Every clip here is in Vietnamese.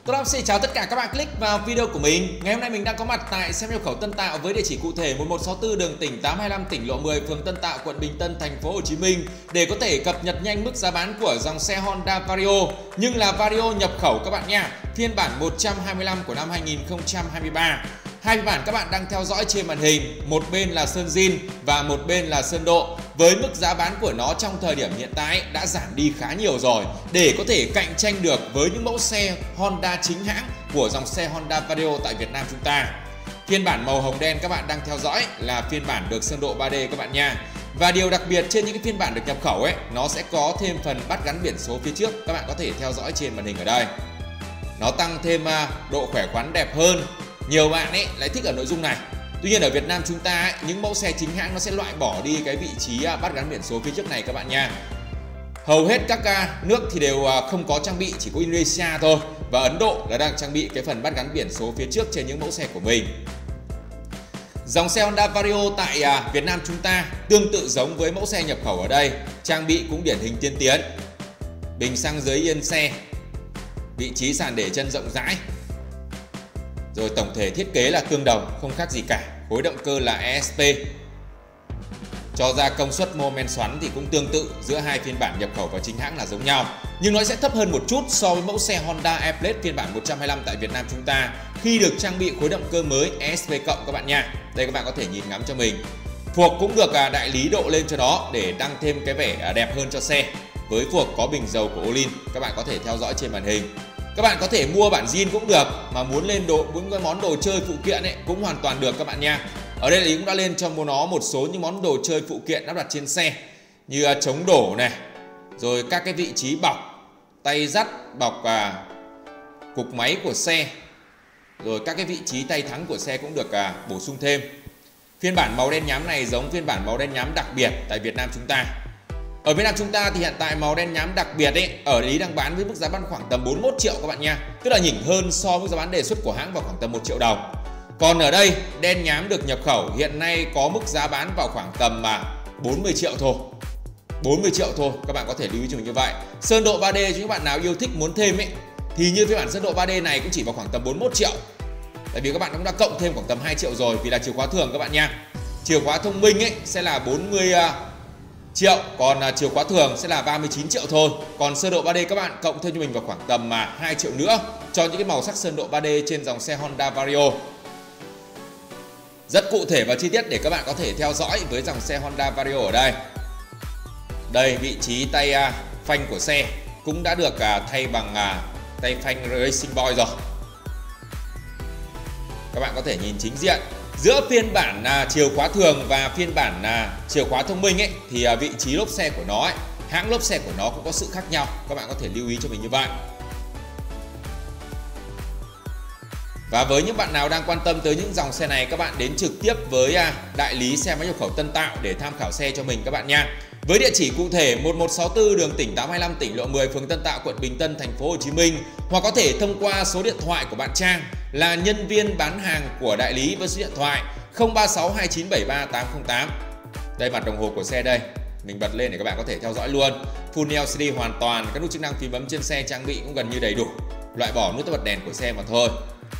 Tôi xin chào tất cả các bạn click vào video của mình. Ngày hôm nay mình đang có mặt tại xe nhập khẩu Tân Tạo với địa chỉ cụ thể 1164 đường tỉnh 825 tỉnh Lộ 10, phường Tân Tạo, quận Bình Tân, thành phố Hồ Chí Minh để có thể cập nhật nhanh mức giá bán của dòng xe Honda Vario, nhưng là Vario nhập khẩu các bạn nha, phiên bản 125 của năm 2023. Hai phiên bản các bạn đang theo dõi trên màn hình, một bên là sơn zin và một bên là sơn độ. Với mức giá bán của nó trong thời điểm hiện tại đã giảm đi khá nhiều rồi để có thể cạnh tranh được với những mẫu xe Honda chính hãng của dòng xe Honda Vario tại Việt Nam chúng ta. Phiên bản màu hồng đen các bạn đang theo dõi là phiên bản được sơn độ 3D các bạn nha. Và điều đặc biệt trên những cái phiên bản được nhập khẩu ấy, nó sẽ có thêm phần bắt gắn biển số phía trước, các bạn có thể theo dõi trên màn hình ở đây. Nó tăng thêm độ khỏe khoắn đẹp hơn. Nhiều bạn ấy lại thích ở nội dung này. Tuy nhiên ở Việt Nam chúng ta ấy, những mẫu xe chính hãng nó sẽ loại bỏ đi cái vị trí bắt gắn biển số phía trước này các bạn nha. Hầu hết các nước thì đều không có trang bị, chỉ có Indonesia thôi. Và Ấn Độ là đang trang bị cái phần bắt gắn biển số phía trước trên những mẫu xe của mình. Dòng xe Honda Vario tại Việt Nam chúng ta tương tự giống với mẫu xe nhập khẩu ở đây. Trang bị cũng điển hình tiên tiến. Bình xăng dưới yên xe, vị trí sàn để chân rộng rãi. Rồi tổng thể thiết kế là tương đồng, không khác gì cả. Khối động cơ là ESP. Cho ra công suất mô men xoắn thì cũng tương tự giữa hai phiên bản nhập khẩu và chính hãng là giống nhau. Nhưng nó sẽ thấp hơn một chút so với mẫu xe Honda E-Plate phiên bản 125 tại Việt Nam chúng ta khi được trang bị khối động cơ mới ESP cộng các bạn nha. Đây các bạn có thể nhìn ngắm cho mình. Phuộc cũng được đại lý độ lên cho nó để tăng thêm cái vẻ đẹp hơn cho xe. Với phuộc có bình dầu của Olin, các bạn có thể theo dõi trên màn hình. Các bạn có thể mua bản zin cũng được, mà muốn lên những cái món đồ chơi phụ kiện ấy cũng hoàn toàn được các bạn nha. Ở đây lý cũng đã lên cho nó một số những món đồ chơi phụ kiện lắp đặt trên xe như chống đổ này, rồi các cái vị trí bọc, tay dắt, bọc cục máy của xe, rồi các cái vị trí tay thắng của xe cũng được bổ sung thêm. Phiên bản màu đen nhám này giống phiên bản màu đen nhám đặc biệt tại Việt Nam chúng ta. Ở Việt Nam chúng ta thì hiện tại màu đen nhám đặc biệt ấy ở lý đang bán với mức giá bán khoảng tầm 41 triệu các bạn nha. Tức là nhỉnh hơn so với giá bán đề xuất của hãng vào khoảng tầm 1 triệu đồng. Còn ở đây đen nhám được nhập khẩu hiện nay có mức giá bán vào khoảng tầm 40 triệu thôi. 40 triệu thôi, các bạn có thể lưu ý cho mình như vậy. Sơn độ 3D cho những bạn nào yêu thích muốn thêm ấy thì như phiên bản sơn độ 3D này cũng chỉ vào khoảng tầm 41 triệu. Tại vì các bạn cũng đã cộng thêm khoảng tầm 2 triệu rồi vì là chìa khóa thường các bạn nha. Chìa khóa thông minh ấy sẽ là 40 triệu, còn chìa khóa thường sẽ là 39 triệu thôi. Còn sơn độ 3D các bạn cộng thêm cho mình vào khoảng tầm 2 triệu nữa cho những cái màu sắc sơn độ 3D trên dòng xe Honda Vario. Rất cụ thể và chi tiết để các bạn có thể theo dõi với dòng xe Honda Vario ở đây. Đây, vị trí tay phanh của xe cũng đã được thay bằng tay phanh Racing Boy rồi. Các bạn có thể nhìn chính diện. Giữa phiên bản chìa khóa thường và phiên bản chìa khóa thông minh ấy thì vị trí lốp xe của nó ấy, hãng lốp xe của nó cũng có sự khác nhau. Các bạn có thể lưu ý cho mình như vậy. Và với những bạn nào đang quan tâm tới những dòng xe này, các bạn đến trực tiếp với đại lý xe máy nhập khẩu Tân Tạo để tham khảo xe cho mình các bạn nha. Với địa chỉ cụ thể 1164 đường tỉnh 825 tỉnh Lộ 10, phường Tân Tạo, quận Bình Tân, thành phố Hồ Chí Minh, hoặc có thể thông qua số điện thoại của bạn Trang là nhân viên bán hàng của đại lý với số điện thoại 036 2973 808. Đây mặt đồng hồ của xe đây, mình bật lên để các bạn có thể theo dõi luôn. Full LCD hoàn toàn, các nút chức năng phím bấm trên xe trang bị cũng gần như đầy đủ, loại bỏ nút bật đèn của xe mà thôi.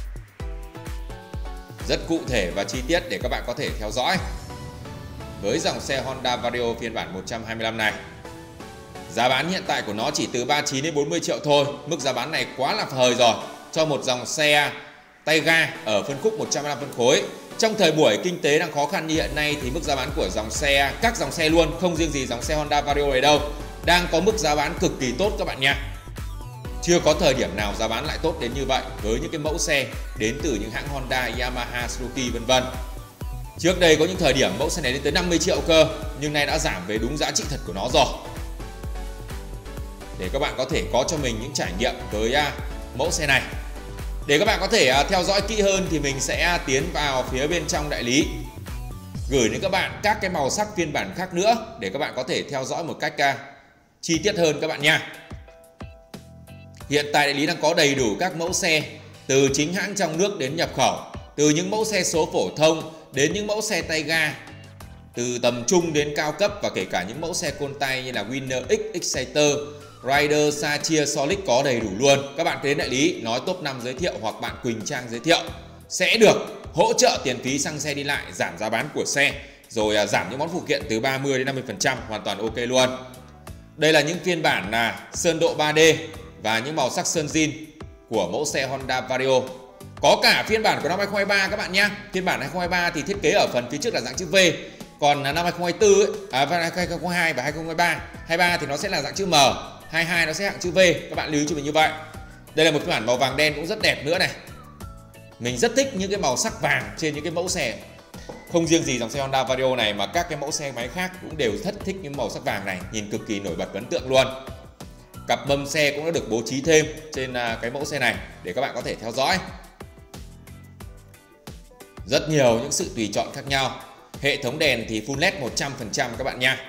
Rất cụ thể và chi tiết để các bạn có thể theo dõi với dòng xe Honda Vario phiên bản 125 này. Giá bán hiện tại của nó chỉ từ 39 đến 40 triệu thôi. Mức giá bán này quá là hời rồi cho một dòng xe tay ga ở phân khúc 125 phân khối. Trong thời buổi kinh tế đang khó khăn như hiện nay thì mức giá bán của dòng xe, các dòng xe luôn, không riêng gì dòng xe Honda Vario này đâu, đang có mức giá bán cực kỳ tốt các bạn nha. Chưa có thời điểm nào giá bán lại tốt đến như vậy với những cái mẫu xe đến từ những hãng Honda, Yamaha, Suzuki vân vân. Trước đây có những thời điểm mẫu xe này lên tới 50 triệu cơ, nhưng nay đã giảm về đúng giá trị thật của nó rồi. Để các bạn có thể có cho mình những trải nghiệm với mẫu xe này. Để các bạn có thể theo dõi kỹ hơn thì mình sẽ tiến vào phía bên trong đại lý, gửi đến các bạn các cái màu sắc phiên bản khác nữa để các bạn có thể theo dõi một cách chi tiết hơn các bạn nha. Hiện tại đại lý đang có đầy đủ các mẫu xe từ chính hãng trong nước đến nhập khẩu, từ những mẫu xe số phổ thông đến những mẫu xe tay ga, từ tầm trung đến cao cấp và kể cả những mẫu xe côn tay như là Winner X, Exciter, Rider, Sachia, Solix có đầy đủ luôn. Các bạn đến đại lý nói top 5 giới thiệu hoặc bạn Quỳnh Trang giới thiệu sẽ được hỗ trợ tiền phí xăng xe đi lại, giảm giá bán của xe, rồi giảm những món phụ kiện từ 30 đến 50%, hoàn toàn ok luôn. Đây là những phiên bản là sơn độ 3D và những màu sắc sơn zin của mẫu xe Honda Vario. Có cả phiên bản của năm 2023 các bạn nhé. Phiên bản 2023 thì thiết kế ở phần phía trước là dạng chữ V. Còn năm 2024 2022 và 2023 thì nó sẽ là dạng chữ M, 22 nó sẽ dạng chữ V. Các bạn lưu ý cho mình như vậy. Đây là một phiên bản màu vàng đen cũng rất đẹp nữa này. Mình rất thích những cái màu sắc vàng trên những cái mẫu xe. Không riêng gì dòng xe Honda Vario này mà các cái mẫu xe máy khác cũng đều rất thích những màu sắc vàng này, nhìn cực kỳ nổi bật ấn tượng luôn. Cặp mâm xe cũng đã được bố trí thêm trên cái mẫu xe này để các bạn có thể theo dõi. Rất nhiều những sự tùy chọn khác nhau. Hệ thống đèn thì full LED 100% các bạn nha.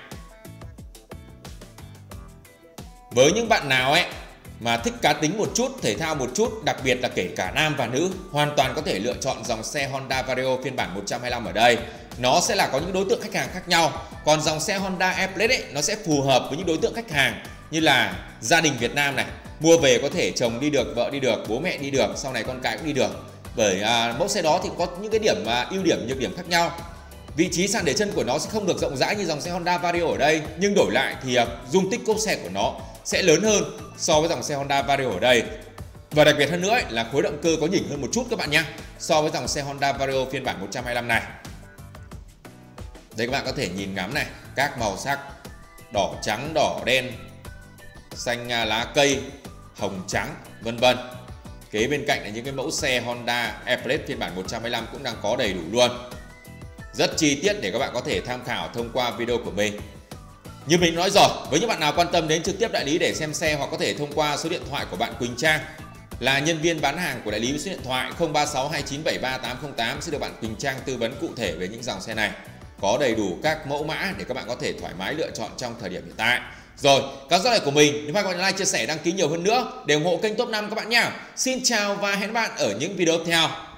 Với những bạn nào mà thích cá tính một chút, thể thao một chút, đặc biệt là kể cả nam và nữ, hoàn toàn có thể lựa chọn dòng xe Honda Vario phiên bản 125 ở đây. Nó sẽ là có những đối tượng khách hàng khác nhau. Còn dòng xe Honda Airblade nó sẽ phù hợp với những đối tượng khách hàng như là gia đình Việt Nam này, mua về có thể chồng đi được, vợ đi được, bố mẹ đi được, sau này con cái cũng đi được. Bởi mẫu xe đó thì có những cái điểm ưu điểm, nhược điểm khác nhau. Vị trí sàn để chân của nó sẽ không được rộng rãi như dòng xe Honda Vario ở đây, nhưng đổi lại thì dung tích cốp xe của nó sẽ lớn hơn so với dòng xe Honda Vario ở đây. Và đặc biệt hơn nữa là khối động cơ có nhỉnh hơn một chút các bạn nhé, so với dòng xe Honda Vario phiên bản 125 này. Đây các bạn có thể nhìn ngắm này, các màu sắc đỏ trắng, đỏ đen, xanh lá cây, hồng trắng, vân vân. Kế bên cạnh là những cái mẫu xe Honda Airblade phiên bản 125 cũng đang có đầy đủ luôn. Rất chi tiết để các bạn có thể tham khảo thông qua video của mình. Như mình nói rồi, với những bạn nào quan tâm đến trực tiếp đại lý để xem xe hoặc có thể thông qua số điện thoại của bạn Quỳnh Trang là nhân viên bán hàng của đại lý với số điện thoại 0362973808 sẽ được bạn Quỳnh Trang tư vấn cụ thể về những dòng xe này. Có đầy đủ các mẫu mã để các bạn có thể thoải mái lựa chọn trong thời điểm hiện tại. Rồi, các dõi của mình, nếu các bạn like, chia sẻ, đăng ký nhiều hơn nữa để ủng hộ kênh Top 5 các bạn nhé. Xin chào và hẹn gặp lại bạn ở những video tiếp theo.